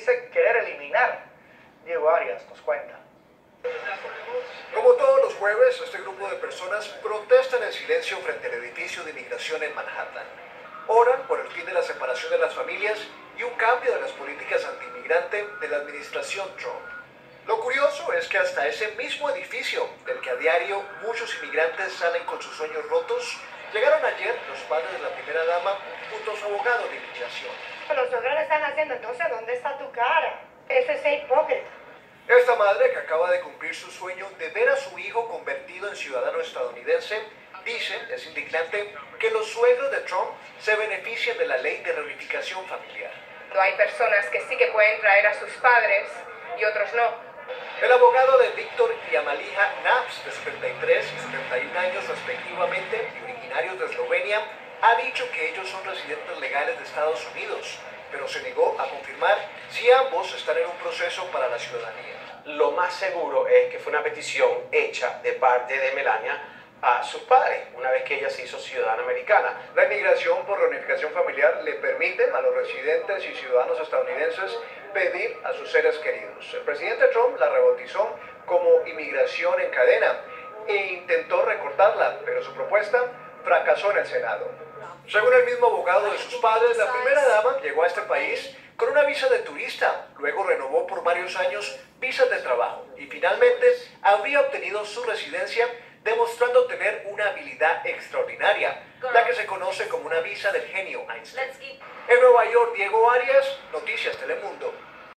dice querer eliminar. Diego Arias nos cuenta. Como todos los jueves, este grupo de personas protestan en silencio frente al edificio de inmigración en Manhattan. Oran por el fin de la separación de las familias y un cambio de las políticas anti-inmigrante de la administración Trump. Lo curioso es que hasta ese mismo edificio, del que a diario muchos inmigrantes salen con sus sueños rotos, llegaron ayer los padres de la primera dama junto a su abogado de inmigración. Los suegros le están haciendo, entonces, ¿dónde está tu cara? Eso es ser hipócrita. Esta madre, que acaba de cumplir su sueño de ver a su hijo convertido en ciudadano estadounidense, dice, es indignante, que los suegros de Trump se benefician de la ley de reunificación familiar. Hay personas que sí que pueden traer a sus padres y otros no. El abogado de Víctor y Amalija Naps, de 73 y 71 años respectivamente, y originarios de Eslovenia, ha dicho que ellos son residentes legales de Estados Unidos, pero se negó a confirmar si ambos están en un proceso para la ciudadanía. Lo más seguro es que fue una petición hecha de parte de Melania a sus padres, una vez que ella se hizo ciudadana americana. La inmigración por reunificación familiar le permite a los residentes y ciudadanos estadounidenses pedir a sus seres queridos. El presidente Trump la rebautizó como inmigración en cadena e intentó recortarla, pero su propuesta fracasó en el Senado. Según el mismo abogado de sus padres, la primera dama llegó a este país con una visa de turista, luego renovó por varios años visas de trabajo y finalmente habría obtenido su residencia demostrando tener una habilidad extraordinaria, la que se conoce como una visa del genio Einstein. En Nueva York, Diego Arias, Noticias Telemundo.